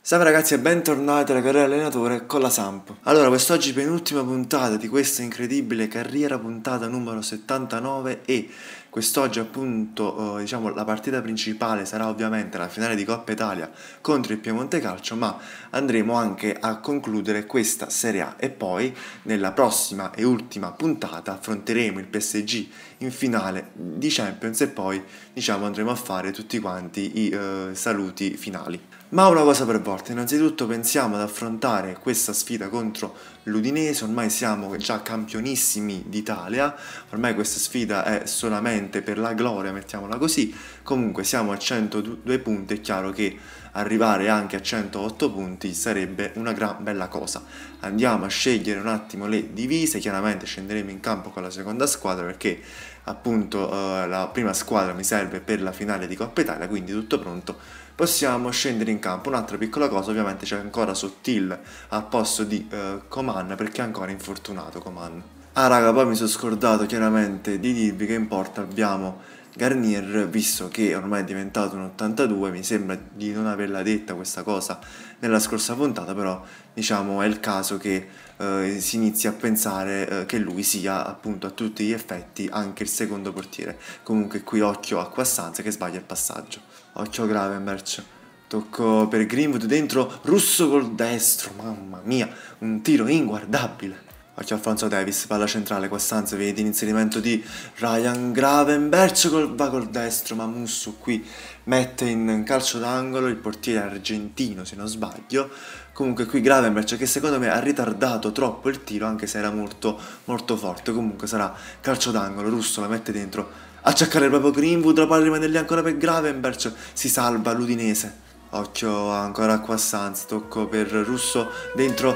Salve ragazzi e bentornati alla carriera allenatore con la Samp. Allora, quest'oggi penultima puntata di questa incredibile carriera, puntata numero 79, e quest'oggi appunto diciamo la partita principale sarà ovviamente la finale di Coppa Italia contro il Piemonte Calcio, ma andremo anche a concludere questa Serie A e poi nella prossima e ultima puntata affronteremo il PSG in finale di Champions e poi diciamo andremo a fare tutti quanti i saluti finali. Ma una cosa per volta, innanzitutto pensiamo ad affrontare questa sfida contro l'Udinese. Ormai siamo già campionissimi d'Italia, ormai questa sfida è solamente per la gloria, mettiamola così. Comunque siamo a 102 punti, è chiaro che arrivare anche a 108 punti sarebbe una gran bella cosa. Andiamo a scegliere un attimo le divise, chiaramente scenderemo in campo con la seconda squadra perché appunto la prima squadra mi serve per la finale di Coppa Italia, quindi tutto pronto. Possiamo scendere in campo. Un'altra piccola cosa, ovviamente c'è ancora Sottil al posto di Coman perché è ancora infortunato Coman. Ah raga, poi mi sono scordato chiaramente di dirvi che in porta abbiamo Garnier, visto che ormai è diventato un 82, mi sembra di non averla detta questa cosa nella scorsa puntata, però diciamo è il caso che si inizi a pensare che lui sia appunto a tutti gli effetti anche il secondo portiere. Comunque qui occhio a Quassanza che sbaglia il passaggio. Occhio Gravenberch, tocco per Greenwood dentro, Russo col destro, mamma mia, un tiro inguardabile. Occhio Alfonso Davies, palla centrale, Quassanza, vedi l'inserimento di Ryan Gravenberch, va col destro, ma Musso qui mette in calcio d'angolo il portiere argentino se non sbaglio. Comunque qui Gravenberch che secondo me ha ritardato troppo il tiro anche se era molto forte, comunque sarà calcio d'angolo, Russo la mette dentro. A cercare proprio Greenwood, la palla rimane lì ancora per Gravenberch, si salva l'Udinese. Occhio ancora a Quassanza, tocco per Russo dentro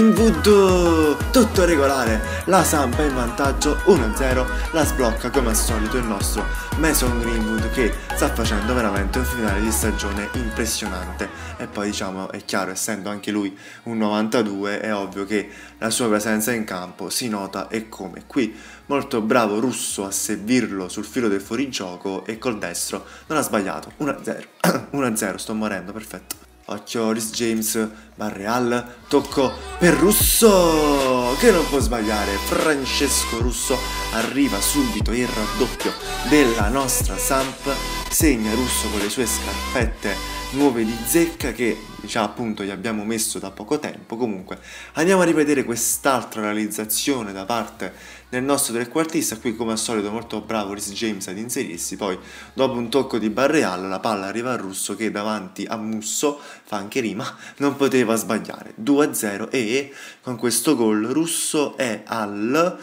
Greenwood, tutto regolare, la Samp è in vantaggio 1-0, la sblocca come al solito il nostro Mason Greenwood che sta facendo veramente un finale di stagione impressionante. E poi diciamo è chiaro, essendo anche lui un 92 è ovvio che la sua presenza in campo si nota e come. Qui molto bravo Russo a servirlo sul filo del fuorigioco e col destro non ha sbagliato, 1-0 1-0, sto morendo, perfetto. Occhio Reece James, Barreal, tocco per Russo che non può sbagliare. Francesco Russo arriva subito il raddoppio della nostra Samp, segna Russo con le sue scarpette nuove di zecca che già appunto gli abbiamo messo da poco tempo. Comunque andiamo a rivedere quest'altra realizzazione da parte del nostro trequartista. Qui come al solito molto bravo Reece James ad inserirsi, poi dopo un tocco di Barreal la palla arriva a Russo che davanti a Musso, fa anche rima, non poteva sbagliare. 2-0 e con questo gol Russo è al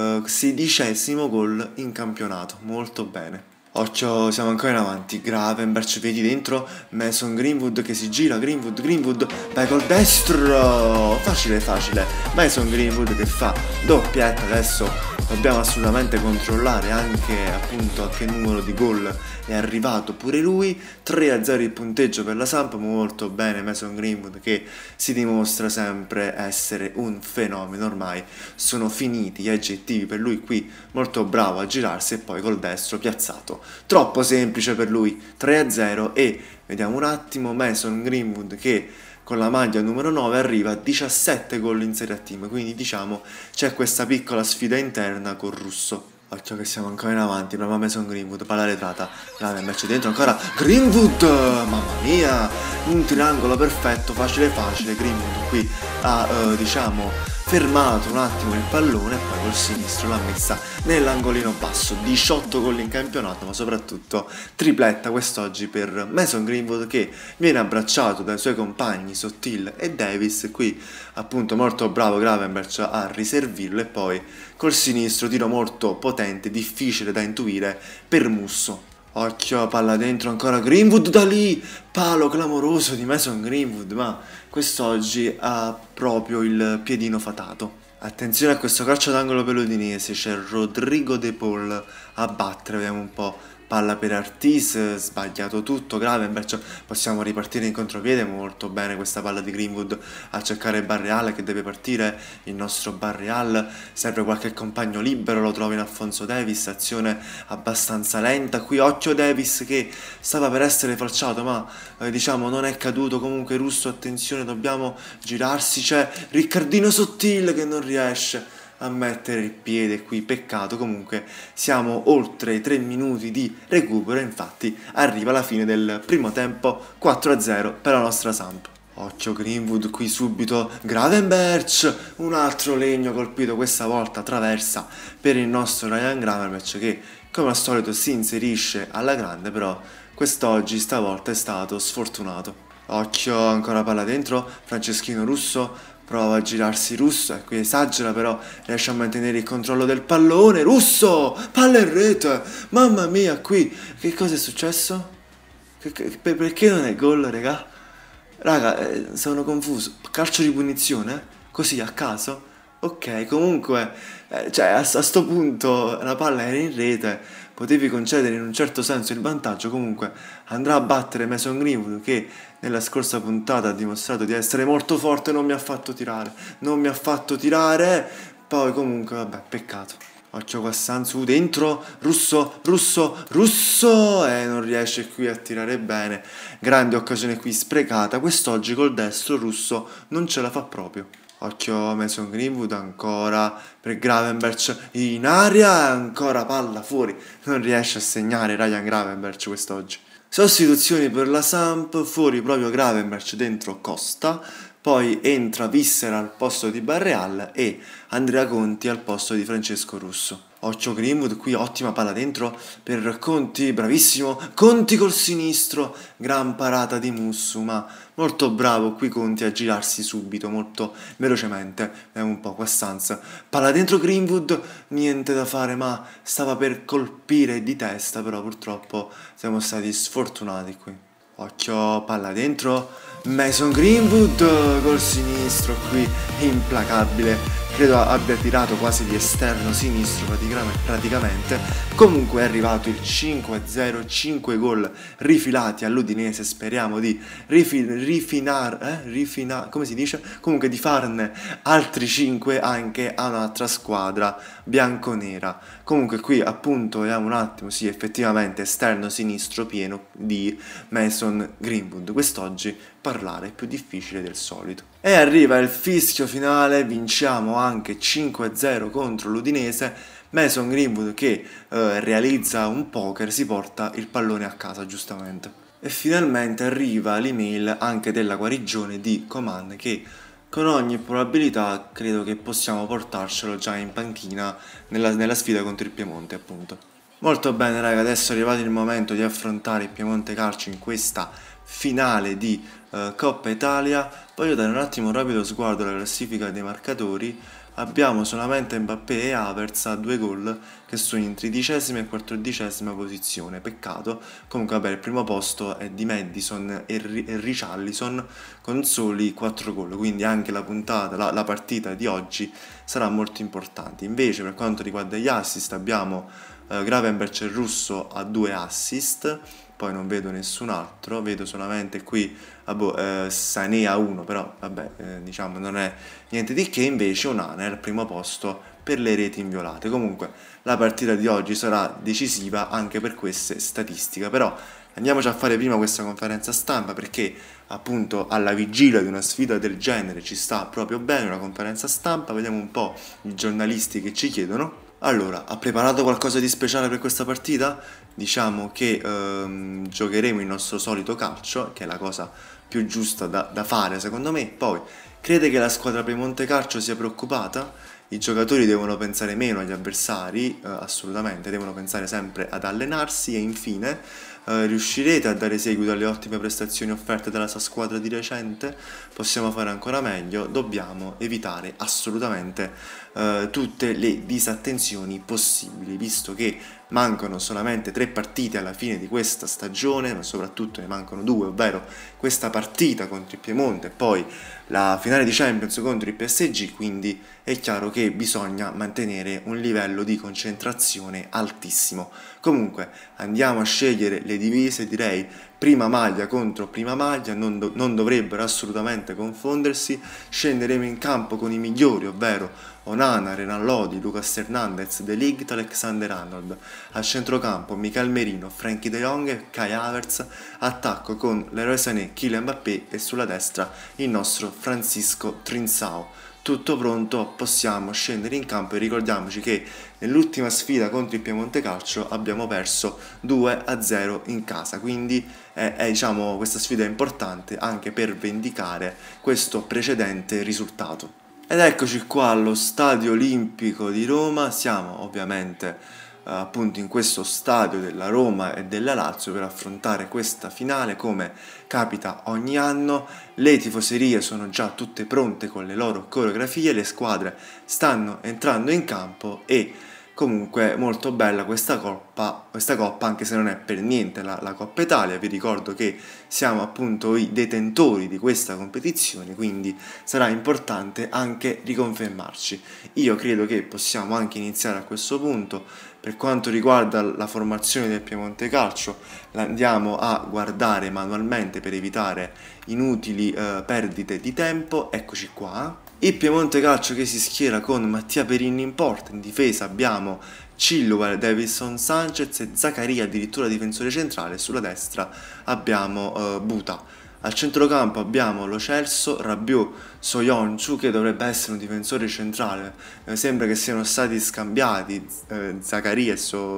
16° gol in campionato, molto bene. Occhio, siamo ancora in avanti, Gravenberch, vedi dentro, Mason Greenwood che si gira, Greenwood, vai col destro, facile, Mason Greenwood che fa doppietta. Adesso dobbiamo assolutamente controllare anche appunto a che numero di gol è arrivato pure lui. 3-0 il punteggio per la Samp, molto bene Mason Greenwood che si dimostra sempre essere un fenomeno, ormai sono finiti gli aggettivi per lui qui, molto bravo a girarsi e poi col destro piazzato. Troppo semplice per lui, 3-0 e vediamo un attimo Mason Greenwood che con la maglia numero 9 arriva a 17 gol in Serie A Team, quindi diciamo c'è questa piccola sfida interna con Russo. Occhio che siamo ancora in avanti, brava Mason Greenwood, palla retrata, Gravenberch dentro ancora, Greenwood, mamma mia, un triangolo perfetto, facile, Greenwood qui ha diciamo fermato un attimo il pallone e poi col sinistro l'ha messa nell'angolino basso. 18 gol in campionato, ma soprattutto tripletta quest'oggi per Mason Greenwood che viene abbracciato dai suoi compagni Sottil e Davis. Qui appunto molto bravo Gravenberch a riservirlo e poi col sinistro tiro molto potente, difficile da intuire per Musso. Occhio, palla dentro ancora Greenwood da lì, palo clamoroso di Mason Greenwood, ma quest'oggi ha proprio il piedino fatato. Attenzione a questo calcio d'angolo per l'Udinese, c'è Rodrigo De Paul a battere, vediamo un po', palla per Artis, sbagliato tutto, Gravenberch, possiamo ripartire in contropiede, molto bene questa palla di Greenwood a cercare Barreal che deve partire, il nostro Barreal, serve qualche compagno libero, lo trova in Alphonso Davies, azione abbastanza lenta, qui occhio Davies che stava per essere falciato ma diciamo non è caduto, comunque Russo attenzione dobbiamo girarsi, c'è Riccardino Sottil che non riesce a mettere il piede qui, peccato, comunque siamo oltre i 3 minuti di recupero, infatti arriva la fine del primo tempo, 4-0 per la nostra Samp. Occhio Greenwood qui subito, Gravenberch, un altro legno colpito, questa volta traversa per il nostro Ryan Gravenberch che come al solito si inserisce alla grande, però quest'oggi stavolta è stato sfortunato. Occhio, ancora palla dentro, Franceschino Russo prova a girarsi Russo e qui esagera però riesce a mantenere il controllo del pallone. Russo, palla in rete, mamma mia qui, che cosa è successo? Perché non è gol raga? Raga, sono confuso, calcio di punizione? Così a caso? Ok, comunque, cioè a sto punto la palla era in rete, potevi concedere in un certo senso il vantaggio, comunque andrà a battere Mason Greenwood che nella scorsa puntata ha dimostrato di essere molto forte, non mi ha fatto tirare, poi comunque vabbè, peccato. Occhio qua Sansu dentro, Russo, non riesce qui a tirare bene, grande occasione qui sprecata, quest'oggi col destro Russo non ce la fa proprio. Occhio Mason Greenwood ancora per Gravenberch in aria, ancora palla fuori, non riesce a segnare Ryan Gravenberch quest'oggi. Sostituzioni per la Samp, fuori proprio Gravenberch, dentro Costa, poi entra Visser al posto di Barreal e Andrea Conti al posto di Francesco Russo. Occhio Greenwood, qui ottima palla dentro per Conti, bravissimo, Conti col sinistro, gran parata di Mussu, ma molto bravo qui Conti a girarsi subito, molto velocemente, è un po' qua stanza. Palla dentro Greenwood, niente da fare, ma stava per colpire di testa, però purtroppo siamo stati sfortunati qui. Occhio, palla dentro, Mason Greenwood col sinistro qui, implacabile. Credo abbia tirato quasi di esterno sinistro praticamente. Comunque è arrivato il 5-0, 5 gol rifilati all'Udinese, speriamo di come si dice? Comunque di farne altri 5 anche a un'altra squadra bianconera. Comunque qui appunto vediamo un attimo, sì effettivamente esterno sinistro pieno di Mason Greenwood. Quest'oggi parlare è più difficile del solito. E arriva il fischio finale, vinciamo anche 5-0 contro l'Udinese, Mason Greenwood che realizza un poker, si porta il pallone a casa giustamente. E finalmente arriva l'email anche della guarigione di Coman che con ogni probabilità credo che possiamo portarcelo già in panchina nella sfida contro il Piemonte appunto. Molto bene raga, adesso è arrivato il momento di affrontare il Piemonte Calcio in questa finale di Coppa Italia. Voglio dare un attimo un rapido sguardo alla classifica dei marcatori. Abbiamo solamente Mbappé e Havertz a 2 gol che sono in 13ª e 14ª posizione, peccato. Comunque vabbè, il primo posto è di Maddison e Richarlison con soli 4 gol, quindi anche la partita di oggi sarà molto importante. Invece per quanto riguarda gli assist abbiamo Gravenberch e Russo a 2 assist, poi non vedo nessun altro, vedo solamente qui Sané a 1, però vabbè, diciamo non è niente di che. Invece Onana è al primo posto per le reti inviolate. Comunque la partita di oggi sarà decisiva anche per queste statistiche, però andiamoci a fare prima questa conferenza stampa perché appunto alla vigilia di una sfida del genere ci sta proprio bene una conferenza stampa. Vediamo un po' i giornalisti che ci chiedono. Allora, ha preparato qualcosa di speciale per questa partita? Diciamo che giocheremo il nostro solito calcio, che è la cosa più giusta da fare secondo me. Poi, crede che la squadra Piemonte Calcio sia preoccupata? I giocatori devono pensare meno agli avversari, assolutamente, devono pensare sempre ad allenarsi. E infine, riuscirete a dare seguito alle ottime prestazioni offerte dalla sua squadra di recente? Possiamo fare ancora meglio, dobbiamo evitare assolutamente tutte le disattenzioni possibili, visto che mancano solamente 3 partite alla fine di questa stagione, ma soprattutto ne mancano 2, ovvero questa partita contro il Piemonte e poi la finale di Champions contro il PSG, quindi è chiaro che bisogna mantenere un livello di concentrazione altissimo. Comunque andiamo a scegliere le divise, direi prima maglia contro prima maglia, non dovrebbero assolutamente confondersi, scenderemo in campo con i migliori, ovvero Onana, Renan Lodi, Lucas Hernandez, De Ligt, Alexander-Arnold, al centrocampo Michael Merino, Frenkie de Jong e Kai Havertz, attacco con Leroy Sané, Kylian Mbappé e sulla destra il nostro Francisco Trincao. Tutto pronto, possiamo scendere in campo e ricordiamoci che nell'ultima sfida contro il Piemonte Calcio abbiamo perso 2-0 in casa, quindi diciamo, questa sfida è importante anche per vendicare questo precedente risultato. Ed eccoci qua allo Stadio Olimpico di Roma, siamo ovviamente appunto in questo stadio della Roma e della Lazio per affrontare questa finale come capita ogni anno. Le tifoserie sono già tutte pronte con le loro coreografie, le squadre stanno entrando in campo e comunque molto bella questa coppa, anche se non è per niente la Coppa Italia. Vi ricordo che siamo appunto i detentori di questa competizione, quindi sarà importante anche riconfermarci. Io credo che possiamo anche iniziare a questo punto. Per quanto riguarda la formazione del Piemonte Calcio, la andiamo a guardare manualmente per evitare inutili perdite di tempo. Eccoci qua. Il Piemonte Calcio che si schiera con Mattia Perin in porta, in difesa abbiamo Chilwell, Davinson Sanchez e Zaccaria addirittura difensore centrale, sulla destra abbiamo Buta. Al centrocampo abbiamo Lo Celso, Rabiot, Soyuncu che dovrebbe essere un difensore centrale, sembra che siano stati scambiati Zaccaria e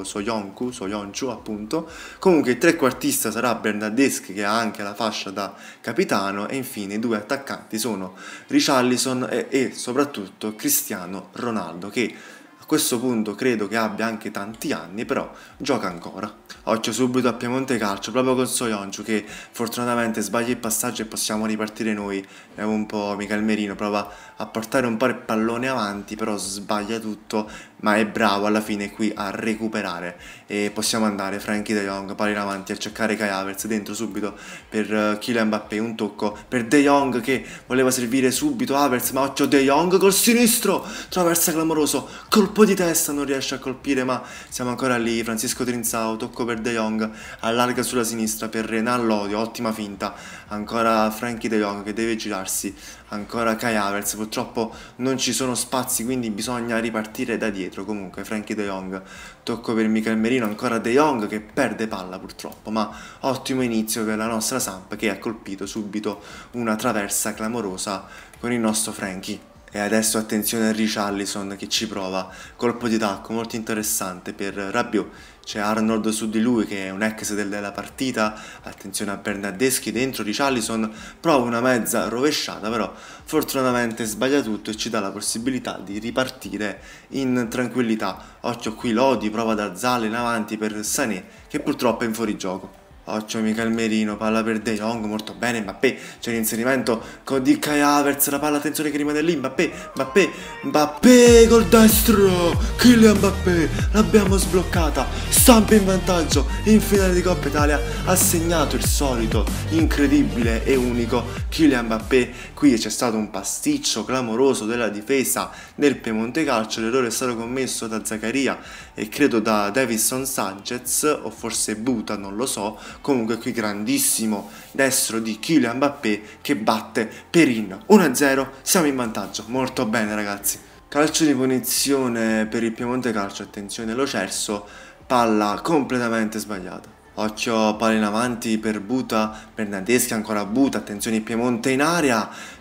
Soyuncu appunto. Comunque il trequartista sarà Bernardeschi che ha anche la fascia da capitano e infine i 2 attaccanti sono Richarlison e soprattutto Cristiano Ronaldo che a questo punto credo che abbia anche tanti anni, però gioca ancora. Occhio subito a Piemonte Calcio, proprio con Soyuncu che fortunatamente sbaglia il passaggio e possiamo ripartire noi. È un po' Michael Merino, prova a portare un po' il pallone avanti, però sbaglia tutto, ma è bravo alla fine qui a recuperare. E possiamo andare, Frenkie de Jong, palla in avanti a cercare Kai Havertz, dentro subito per Kylian Mbappé, un tocco per De Jong che voleva servire subito Havertz, ma occhio De Jong col sinistro, traversa clamoroso, colpo di testa, non riesce a colpire, ma siamo ancora lì. Francisco Trincao, tocco per De Jong, allarga sulla sinistra per Renan Lodi, ottima finta, ancora Frenkie de Jong che deve girarsi, ancora Kai Havertz, purtroppo non ci sono spazi quindi bisogna ripartire da dietro. Comunque Frenkie de Jong, tocco per Michael Merino, ancora De Jong che perde palla purtroppo, ma ottimo inizio per la nostra Samp che ha colpito subito una traversa clamorosa con il nostro Frenkie. E adesso attenzione a Richarlison che ci prova, colpo di tacco molto interessante per Rabiot, c'è Arnold su di lui che è un ex della partita, attenzione a Bernardeschi dentro, Richarlison prova una mezza rovesciata, però fortunatamente sbaglia tutto e ci dà la possibilità di ripartire in tranquillità. Occhio qui Lodi, prova da Zale in avanti per Sané che purtroppo è in fuorigioco. Occhio Michael Merino, palla per De Jong, molto bene Mbappé, c'è l'inserimento di Kai Havertz, la palla attenzione che rimane lì, Mbappé col destro, Kylian Mbappé, l'abbiamo sbloccata, Samp in vantaggio, in finale di Coppa Italia ha segnato il solito, incredibile e unico Kylian Mbappé. Qui c'è stato un pasticcio clamoroso della difesa del Piemonte Calcio, l'errore è stato commesso da Zaccaria e credo da Davinson Sanchez o forse Buta, non lo so. Comunque qui grandissimo destro di Kylian Mbappé che batte Perin 1-0, siamo in vantaggio, molto bene ragazzi. Calcio di punizione per il Piemonte Calcio, attenzione Lo Celso, palla completamente sbagliata. Occhio, palla in avanti per Buta, Bernardeschi, ancora Buta, attenzione il Piemonte in area,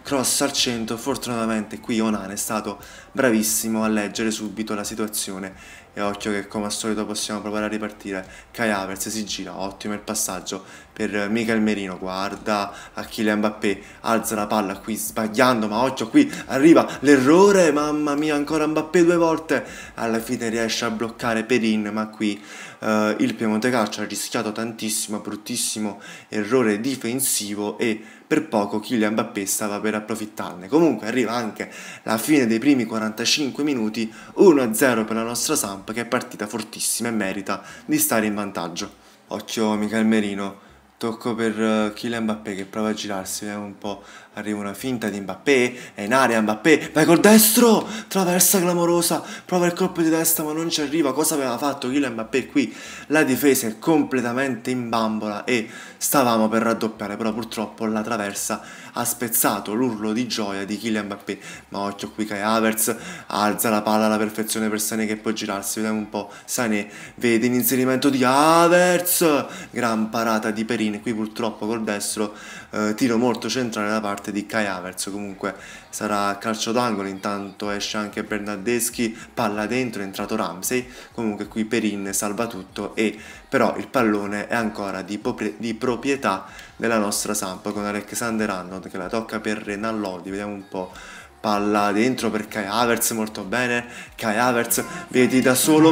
cross al centro. Fortunatamente qui Onana è stato bravissimo a leggere subito la situazione e occhio che come al solito possiamo provare a ripartire. Kai Havertz si gira, ottimo il passaggio per Michael Merino, guarda a Kylian Mbappé, alza la palla qui sbagliando, ma occhio qui arriva l'errore, mamma mia, ancora Mbappé 2 volte, alla fine riesce a bloccare Perin, ma qui il Piemonte Calcio ha rischiato tantissimo, bruttissimo errore difensivo e per poco Kylian Mbappé stava per approfittarne. Comunque arriva anche la fine dei primi 45 minuti, 1-0 per la nostra Samp che è partita fortissima e merita di stare in vantaggio. Occhio Michael Merino, tocco per Kylian Mbappé che prova a girarsi, vediamo un po', arriva una finta di Mbappé, è in area Mbappé, vai col destro, traversa clamorosa, prova il colpo di testa ma non ci arriva. Cosa aveva fatto Kylian Mbappé qui? La difesa è completamente in bambola e stavamo per raddoppiare, però purtroppo la traversa ha spezzato l'urlo di gioia di Kylian Mbappé. Ma occhio qui Kai Havertz, alza la palla alla perfezione per Sané che può girarsi, vediamo un po', Sané vede l'inserimento di Havertz, gran parata di Perin, qui purtroppo col destro, tiro molto centrale da parte di Kai Havertz. Comunque sarà calcio d'angolo, intanto esce anche Bernardeschi, palla dentro, è entrato Ramsey, comunque qui Perin salva tutto e però il pallone è ancora di proprietà della nostra Samp con Alexander-Arnold che la tocca per Renan Lodi, vediamo un po'. Palla dentro per Kai Havertz, molto bene, Kai Havertz, vedi da solo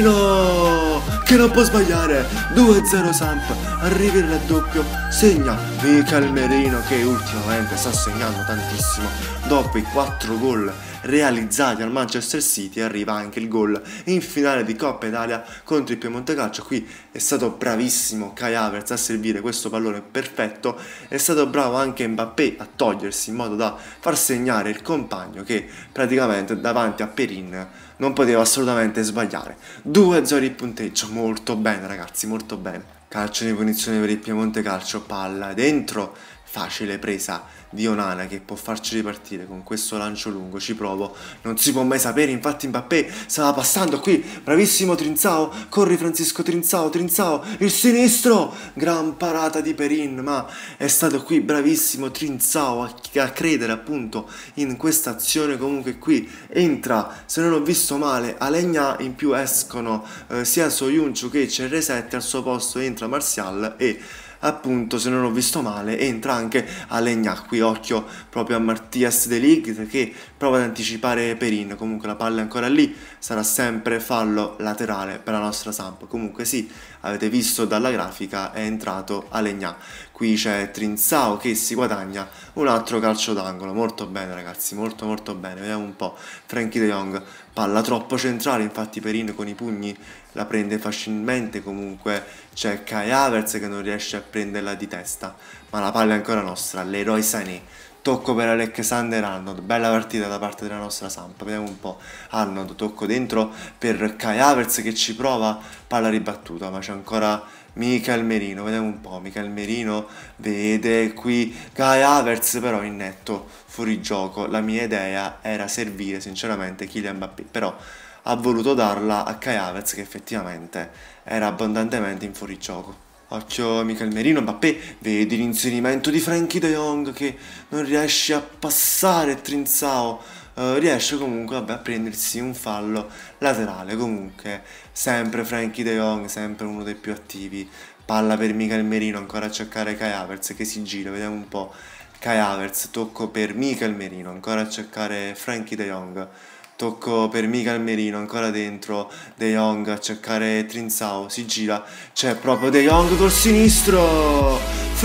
Merino che non può sbagliare, 2-0 Samp, arriva il raddoppio, segna Michael Merino che ultimamente sta segnando tantissimo, dopo i 4 gol realizzati al Manchester City arriva anche il gol in finale di Coppa Italia contro il Piemonte Calcio. Qui è stato bravissimo Kai Havertz a servire questo pallone perfetto, è stato bravo anche Mbappé a togliersi in modo da far segnare il compagno che praticamente davanti a Perin non poteva assolutamente sbagliare. 2-0 il punteggio, molto bene ragazzi, molto bene. Calcio di punizione per il Piemonte Calcio, palla dentro, facile presa di Onana che può farci ripartire con questo lancio lungo, ci provo, non si può mai sapere, infatti Mbappé stava passando qui, bravissimo Trincao, corri Francisco Trincao, il sinistro, gran parata di Perin, ma è stato qui bravissimo Trincao a credere appunto in questa azione. Comunque qui entra, se non ho visto male, Alegnà, in più escono sia Soyuncu che CR7, al suo posto entra Martial e appunto, se non ho visto male, entra anche Alegnà. Qui occhio proprio a Mattias De Ligt che prova ad anticipare Perin. Comunque la palla è ancora lì, sarà sempre fallo laterale per la nostra Samp. Comunque sì, avete visto dalla grafica, è entrato Alegnà. Qui c'è Trincao che si guadagna un altro calcio d'angolo. Molto bene ragazzi, molto molto bene. Vediamo un po', Frenkie de Jong, palla troppo centrale, infatti Perin con i pugni la prende facilmente. Comunque c'è Kai Havertz che non riesce a prenderla di testa, ma la palla è ancora nostra, Leroy Sané, tocco per Alexander-Arnold, bella partita da parte della nostra Samp, vediamo un po', Arnold, tocco dentro per Kai Havertz che ci prova, palla ribattuta, ma c'è ancora Michael Merino, vediamo un po', Michael Merino vede qui Kai Havertz però in netto fuorigioco. La mia idea era servire sinceramente Kylian Mbappé, però ha voluto darla a Kai Havertz che effettivamente era abbondantemente in fuorigioco. Occhio Michael Merino, Mbappé, vedi l'inserimento di Frenkie de Jong che non riesce a passare Trincao, riesce comunque a prendersi un fallo laterale. Comunque sempre Frenkie de Jong, sempre uno dei più attivi, palla per Michael Merino, ancora a cercare Kai Havertz che si gira, vediamo un po', Kai Havertz, tocco per Michael Merino, ancora a cercare Frenkie de Jong, tocco per Michael Merino, ancora dentro De Jong a cercare Trincao, si gira, c'è proprio De Jong col sinistro,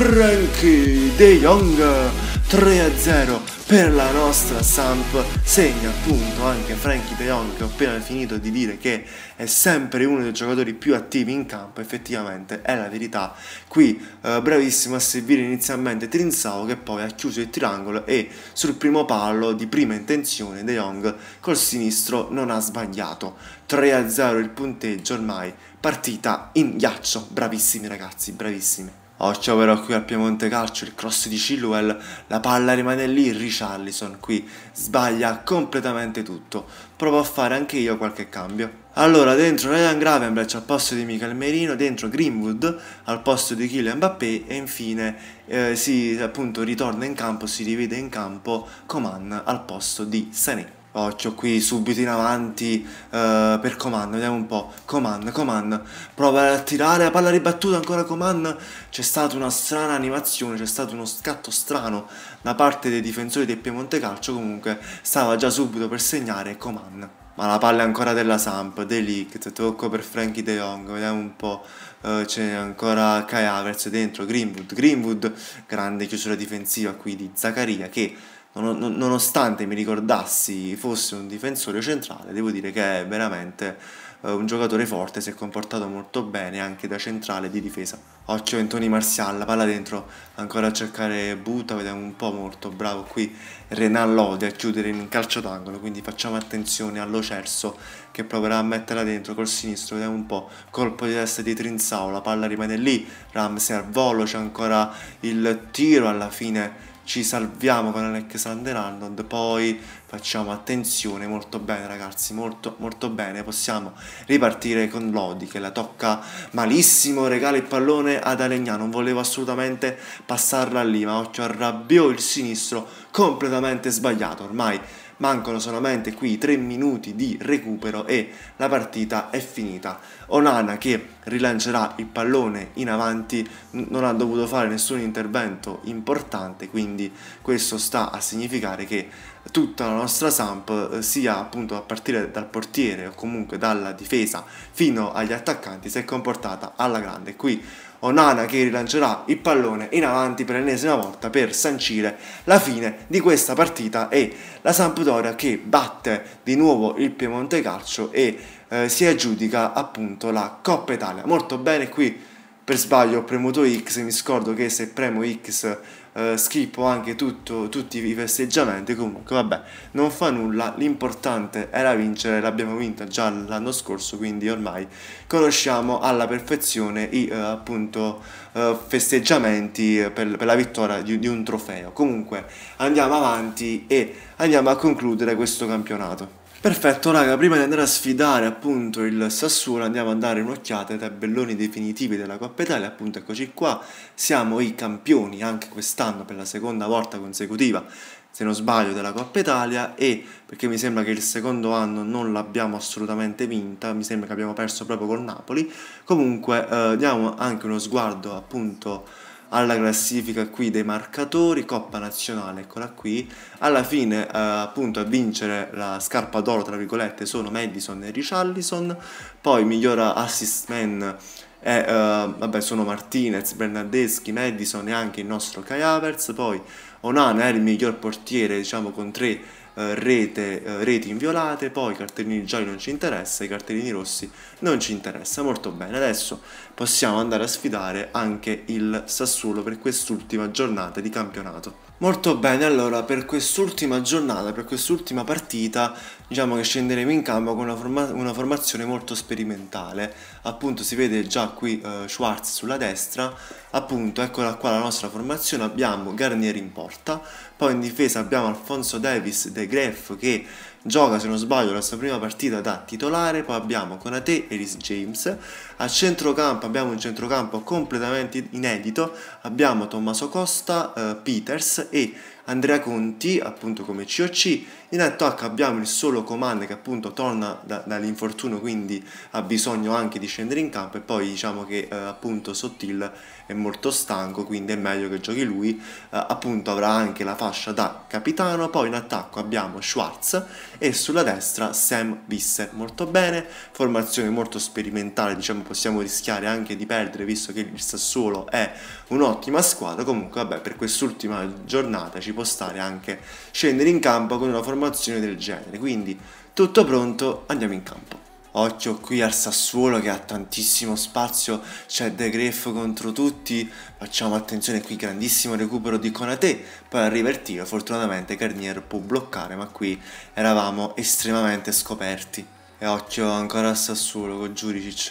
Frenkie De Jong, 3-0 per la nostra Samp, segna appunto anche Frenkie de Jong che ho appena finito di dire che è sempre uno dei giocatori più attivi in campo, effettivamente è la verità. Qui bravissimo a servire inizialmente Trincao che poi ha chiuso il triangolo e sul primo palo di prima intenzione De Jong col sinistro non ha sbagliato. 3-0 il punteggio, ormai partita in ghiaccio, bravissimi ragazzi, bravissimi. Occhio però qui al Piemonte Calcio, il cross di Chilwell, la palla rimane lì, Richarlison qui sbaglia completamente tutto. Provo a fare anche io qualche cambio. Allora dentro Ryan Gravenberch al posto di Michael Merino, dentro Greenwood al posto di Kylian Mbappé e infine si appunto ritorna in campo, si rivede in campo Coman al posto di Sané. Occhio qui subito in avanti per Coman, vediamo un po'. Coman, prova a tirare la palla ribattuta, ancora Coman. C'è stata una strana animazione, c'è stato uno scatto strano da parte dei difensori del Piemonte Calcio, comunque stava già subito per segnare Coman. Ma la palla è ancora della Samp, De Ligt, tocco per Frankie De Jong, vediamo un po'. C'è ancora Kai Havertz dentro, Greenwood, grande chiusura difensiva qui di Zaccaria che nonostante mi ricordassi fosse un difensore centrale, devo dire che è veramente un giocatore forte, si è comportato molto bene anche da centrale di difesa. Occhio Anthony Martial, la palla dentro, ancora a cercare Buta, vediamo un po', molto bravo qui Renan Lodi a chiudere in calcio d'angolo, quindi facciamo attenzione a Lo Celso che proverà a metterla dentro col sinistro, vediamo un po', colpo di testa di Trincao, la palla rimane lì, Ramsey al volo, c'è ancora il tiro, alla fine ci salviamo con Alexander-Arnold, poi facciamo attenzione, molto bene ragazzi, molto bene, possiamo ripartire con Lodi che la tocca malissimo, regala il pallone ad Alegnà, non volevo assolutamente passarla lì, ma occhio a Rabiot, il sinistro completamente sbagliato, ormai mancano solamente qui 3 minuti di recupero e la partita è finita. Onana che rilancerà il pallone in avanti, non ha dovuto fare nessun intervento importante, quindi questo sta a significare che tutta la nostra Samp, sia appunto a partire dal portiere o comunque dalla difesa fino agli attaccanti, si è comportata alla grande. Qui Onana che rilancerà il pallone in avanti per l'ennesima volta per sancire la fine di questa partita e la Sampdoria che batte di nuovo il Piemonte Calcio e si aggiudica appunto la Coppa Italia. Molto bene, qui per sbaglio ho premuto X, mi scordo che se premo X schippo anche tutti i festeggiamenti, comunque vabbè, non fa nulla, l'importante era vincere, l'abbiamo vinta già l'anno scorso, quindi ormai conosciamo alla perfezione i appunto festeggiamenti per la vittoria di un trofeo. Comunque andiamo avanti e andiamo a concludere questo campionato. Perfetto raga, prima di andare a sfidare appunto il Sassuolo andiamo a dare un'occhiata ai tabelloni definitivi della Coppa Italia, appunto eccoci qua, siamo i campioni anche quest'anno per la seconda volta consecutiva, se non sbaglio, della Coppa Italia, e perché mi sembra che il secondo anno non l'abbiamo assolutamente vinta, mi sembra che abbiamo perso proprio col Napoli. Comunque diamo anche uno sguardo appunto alla classifica qui dei marcatori, Coppa Nazionale, eccola qui. Alla fine appunto a vincere la scarpa d'oro tra virgolette sono Maddison e Richarlison, poi miglior assist man vabbè, sono Martinez, Bernardeschi, Maddison e anche il nostro Kai Havertz. Poi Onana è il miglior portiere, diciamo, con 3 reti inviolate. Poi i cartellini gialli non ci interessa, i cartellini rossi non ci interessa. Molto bene, adesso possiamo andare a sfidare anche il Sassuolo per quest'ultima giornata di campionato. Molto bene, allora per quest'ultima giornata, per quest'ultima partita, diciamo che scenderemo in campo con una formazione molto sperimentale. Appunto si vede già qui Schwarz sulla destra, appunto eccola qua la nostra formazione, abbiamo Garnier in porta, poi in difesa abbiamo Alphonso Davies, De Graaf che gioca, se non sbaglio, la sua prima partita da titolare, poi abbiamo Konaté e Reece James. A centrocampo abbiamo un centrocampo completamente inedito, abbiamo Tommaso Costa, Peters e Andrea Conti appunto come COC. In attacco abbiamo il solo Coman che appunto torna dall'infortunio, quindi ha bisogno anche di scendere in campo, e poi diciamo che appunto Sottil è molto stanco, quindi è meglio che giochi lui, appunto avrà anche la fascia da capitano. Poi in attacco abbiamo Schwarz e sulla destra Sam Visser. Molto bene, formazione molto sperimentale, diciamo possiamo rischiare anche di perdere visto che il Sassuolo è un'ottima squadra. Comunque vabbè, per quest'ultima giornata ci può stare anche scendere in campo con una formazione del genere, quindi tutto pronto, andiamo in campo. Occhio qui al Sassuolo che ha tantissimo spazio, c'è De Graaf contro tutti, facciamo attenzione qui, grandissimo recupero di Konaté, poi arriva il tiro, fortunatamente Garnier può bloccare, ma qui eravamo estremamente scoperti. E occhio ancora al Sassuolo con Juricic,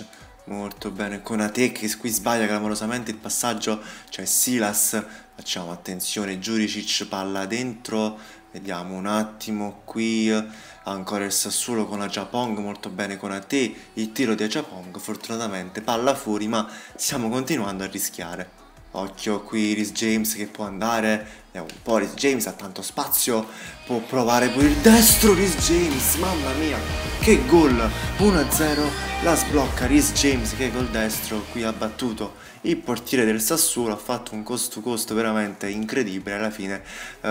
Molto bene, Konate che qui sbaglia clamorosamente il passaggio, cioè Silas, facciamo attenzione, Juricic palla dentro, vediamo un attimo qui, ancora il Sassuolo con Ajapong, molto bene Konate, il tiro di Ajapong, fortunatamente palla fuori, ma stiamo continuando a rischiare. Occhio qui Rhys James che può andare, vediamo un po', Rhys James ha tanto spazio, può provare pure il destro, Rhys James, mamma mia, che gol, 1-0, la sblocca Rhys James che col destro qui ha battuto il portiere del Sassuolo, ha fatto un cost to cost veramente incredibile, alla fine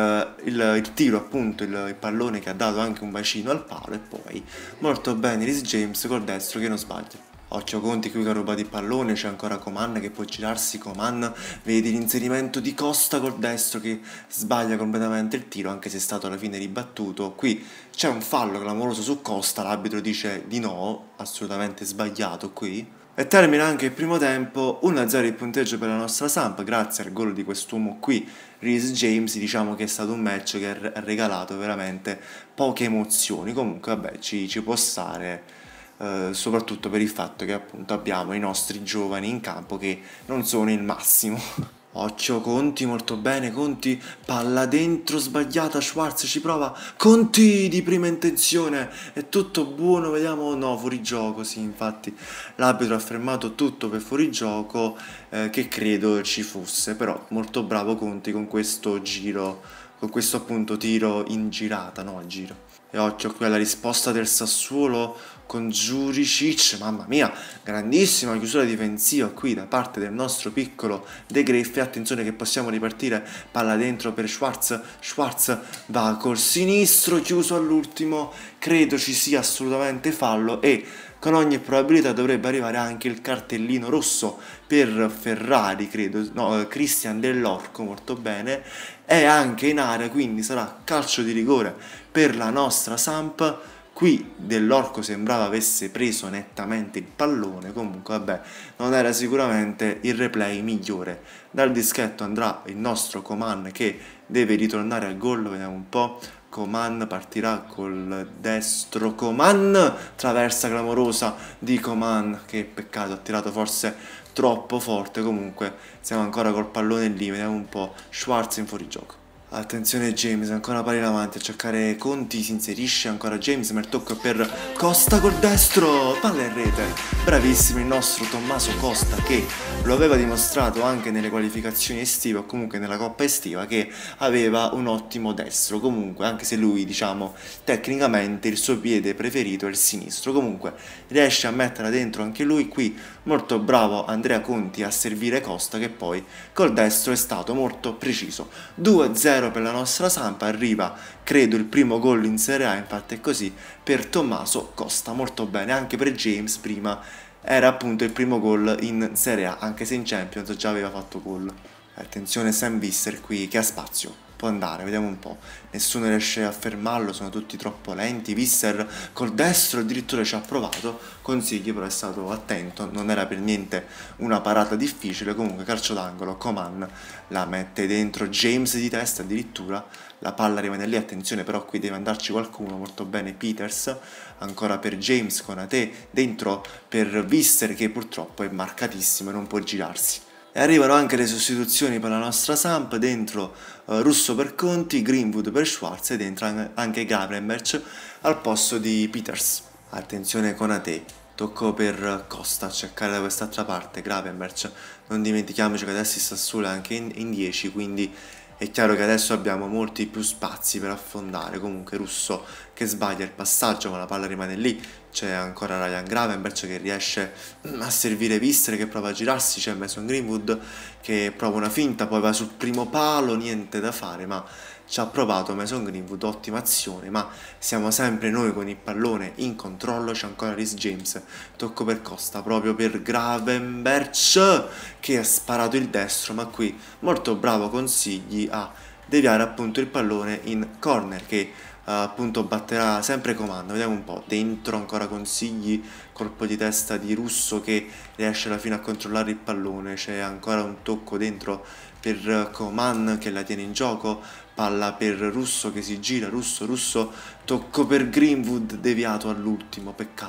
il tiro appunto, il pallone che ha dato anche un bacino al palo e poi molto bene Rhys James col destro che non sbaglia. Occhio Conti qui che ha rubato il pallone, c'è ancora Coman che può girarsi, Coman, vedi l'inserimento di Costa col destro che sbaglia completamente il tiro anche se è stato alla fine ribattuto. Qui c'è un fallo clamoroso su Costa, l'arbitro dice di no, assolutamente sbagliato qui. E termina anche il primo tempo, 1-0 il punteggio per la nostra Samp, grazie al gol di quest'uomo qui, Rhys James, diciamo che è stato un match che ha regalato veramente poche emozioni, comunque vabbè ci può stare. Soprattutto per il fatto che appunto abbiamo i nostri giovani in campo che non sono il massimo. Occhio Conti, molto bene Conti, palla dentro, sbagliata, Schwarz ci prova, Conti di prima intenzione, è tutto buono, vediamo, no, fuorigioco, sì, infatti l'arbitro ha fermato tutto per fuorigioco, che credo ci fosse, però molto bravo Conti con questo giro, con questo appunto tiro in girata, no, a giro. E occhio qui alla risposta del Sassuolo con Juricic, mamma mia, grandissima chiusura difensiva qui da parte del nostro piccolo De Greffi, attenzione che possiamo ripartire, palla dentro per Schwarz, Schwarz va col sinistro, chiuso all'ultimo, credo ci sia assolutamente fallo e con ogni probabilità dovrebbe arrivare anche il cartellino rosso per Ferrari, credo, no, Christian Dell'Orco, molto bene, è anche in area, quindi sarà calcio di rigore per la nostra Samp. Qui Dell'Orco sembrava avesse preso nettamente il pallone, comunque vabbè, non era sicuramente il replay migliore. Dal dischetto andrà il nostro Coman che deve ritornare al gol, vediamo un po'. Coman partirà col destro, Coman, traversa clamorosa di Coman, che peccato, ha tirato forse troppo forte, comunque siamo ancora col pallone lì, vediamo un po', Schwarz in fuorigioco. Attenzione James, ancora palla in avanti a cercare Conti, si inserisce ancora James, ma il tocco è per Costa col destro, palla in rete, bravissimo il nostro Tommaso Costa che lo aveva dimostrato anche nelle qualificazioni estive o comunque nella coppa estiva che aveva un ottimo destro, comunque anche se lui diciamo tecnicamente il suo piede preferito è il sinistro, comunque riesce a metterla dentro anche lui qui, molto bravo Andrea Conti a servire Costa che poi col destro è stato molto preciso, 2-0 per la nostra Samp, arriva credo il primo gol in Serie A, infatti è così per Tommaso Costa, molto bene, anche per James prima era appunto il primo gol in Serie A, anche se in Champions già aveva fatto gol. Attenzione Sam Visser qui che ha spazio, può andare, vediamo un po', nessuno riesce a fermarlo, sono tutti troppo lenti, Visser col destro addirittura ci ha provato, Consigli però è stato attento, non era per niente una parata difficile, comunque calcio d'angolo, Coman la mette dentro, James di testa addirittura, la palla rimane lì, attenzione però qui deve andarci qualcuno, molto bene Peters, ancora per James con Ate, dentro per Visser che purtroppo è marcatissimo e non può girarsi. E arrivano anche le sostituzioni per la nostra Samp, dentro Russo per Conti, Greenwood per Schwarz e dentro anche Gravenberch al posto di Peters. Attenzione con Ate, tocco per Costa a cercare da quest'altra parte, Gravenberch, non dimentichiamoci che adesso il Sassuolo è anche in 10, quindi è chiaro che adesso abbiamo molti più spazi per affondare, comunque Russo che sbaglia il passaggio ma la palla rimane lì, c'è ancora Ryan Gravenberch che riesce a servire Visser che prova a girarsi, c'è Mason Greenwood che prova una finta, poi va sul primo palo, niente da fare, ma ci ha provato Mason Greenwood, ottima azione, ma siamo sempre noi con il pallone in controllo, c'è ancora Rhys James, tocco per Costa, proprio per Gravenberch che ha sparato il destro, ma qui molto bravo Consigli a deviare appunto il pallone in corner che appunto batterà sempre comando, vediamo un po', dentro ancora Consigli, colpo di testa di Russo che riesce alla fine a controllare il pallone, c'è ancora un tocco dentro per Coman che la tiene in gioco, palla per Russo che si gira, Russo, tocco per Greenwood deviato all'ultimo, peccato.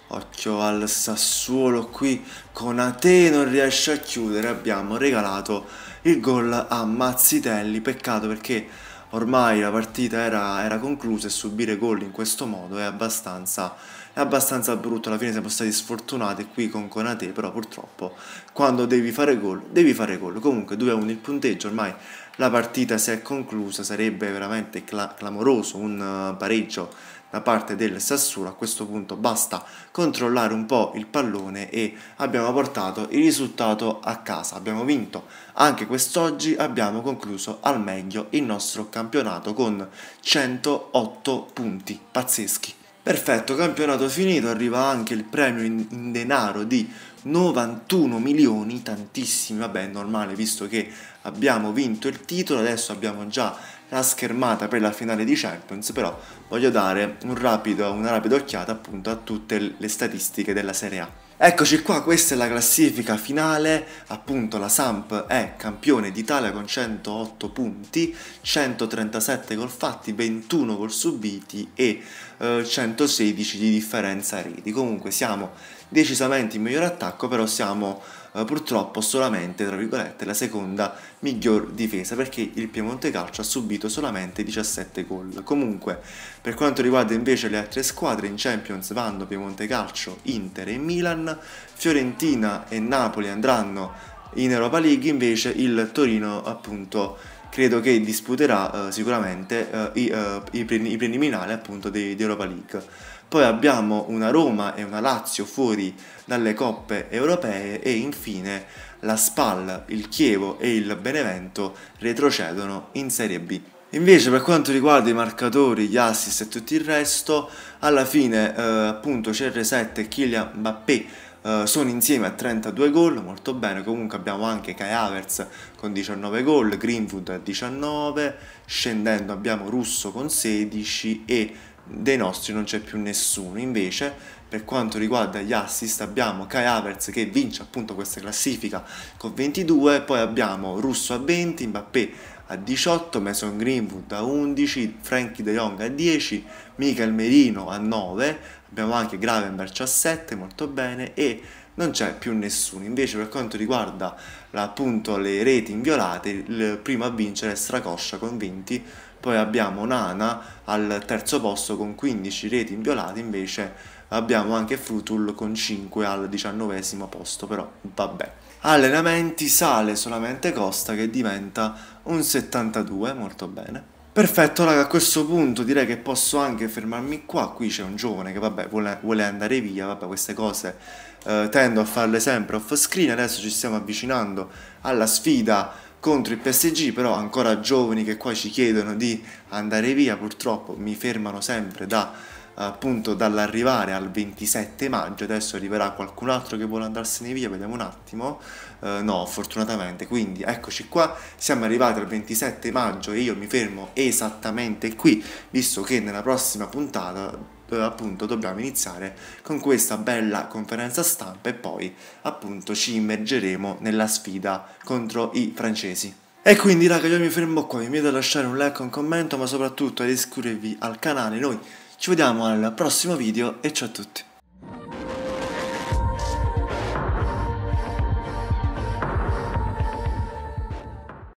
Occhio al Sassuolo qui, Konaté non riesce a chiudere, abbiamo regalato il gol a Mazzitelli, peccato perché ormai la partita era conclusa e subire gol in questo modo è abbastanza brutto, alla fine siamo stati sfortunati qui con Konaté, però purtroppo quando devi fare gol, devi fare gol. Comunque 2-1 il punteggio, ormai la partita si è conclusa, sarebbe veramente clamoroso un pareggio da parte del Sassuolo. A questo punto basta controllare un po' il pallone e abbiamo portato il risultato a casa, abbiamo vinto anche quest'oggi, abbiamo concluso al meglio il nostro campionato con 108 punti, pazzeschi. Perfetto, campionato finito, arriva anche il premio in denaro di 91 milioni, tantissimi, vabbè è normale visto che abbiamo vinto il titolo, adesso abbiamo già la schermata per la finale di Champions, però voglio dare una rapida occhiata appunto a tutte le statistiche della Serie A. Eccoci qua, questa è la classifica finale, appunto la Samp è campione d'Italia con 108 punti, 137 gol fatti, 21 gol subiti e 116 di differenza reti. Comunque siamo decisamente in miglior attacco, però siamo purtroppo solamente, tra virgolette, la seconda miglior difesa, perché il Piemonte Calcio ha subito solamente 17 gol. Comunque, per quanto riguarda invece le altre squadre, in Champions vanno Piemonte Calcio, Inter e Milan, Fiorentina e Napoli andranno in Europa League, invece il Torino appunto credo che disputerà sicuramente i preliminari appunto di Europa League. Poi abbiamo una Roma e una Lazio fuori dalle coppe europee e infine la SPAL, il Chievo e il Benevento retrocedono in Serie B. Invece per quanto riguarda i marcatori, gli assist e tutto il resto, alla fine appunto CR7 e Kylian Mbappé sono insieme a 32 gol, molto bene. Comunque abbiamo anche Kai Havertz con 19 gol, Greenwood a 19, scendendo abbiamo Russo con 16 e dei nostri non c'è più nessuno. Invece per quanto riguarda gli assist abbiamo Kai Havertz che vince appunto questa classifica con 22, poi abbiamo Russo a 20, Mbappé a 18, Mason Greenwood a 11, Frankie de Jong a 10, Michael Merino a 9, abbiamo anche Gravenberch a 7, molto bene, e non c'è più nessuno. Invece per quanto riguarda appunto le reti inviolate, il primo a vincere è Stracoscia con 20, poi abbiamo Nana al terzo posto con 15 reti inviolate, invece abbiamo anche Frutul con 5 al 19° posto, però vabbè. Allenamenti sale solamente Costa che diventa un 72, molto bene. Perfetto raga, a questo punto direi che posso anche fermarmi qua. Qui c'è un giovane che vabbè vuole andare via, vabbè queste cose tendo a farle sempre off screen. Adesso ci stiamo avvicinando alla sfida contro il PSG, però ancora giovani che qua ci chiedono di andare via, purtroppo mi fermano sempre appunto dall'arrivare al 27 maggio, adesso arriverà qualcun altro che vuole andarsene via, vediamo un attimo, no fortunatamente, quindi eccoci qua, siamo arrivati al 27 maggio e io mi fermo esattamente qui, visto che nella prossima puntata appunto dobbiamo iniziare con questa bella conferenza stampa e poi appunto ci immergeremo nella sfida contro i francesi. E quindi raga io mi fermo qua, vi invito a lasciare un like, un commento, ma soprattutto ad iscrivervi al canale. Noi ci vediamo al prossimo video e ciao a tutti.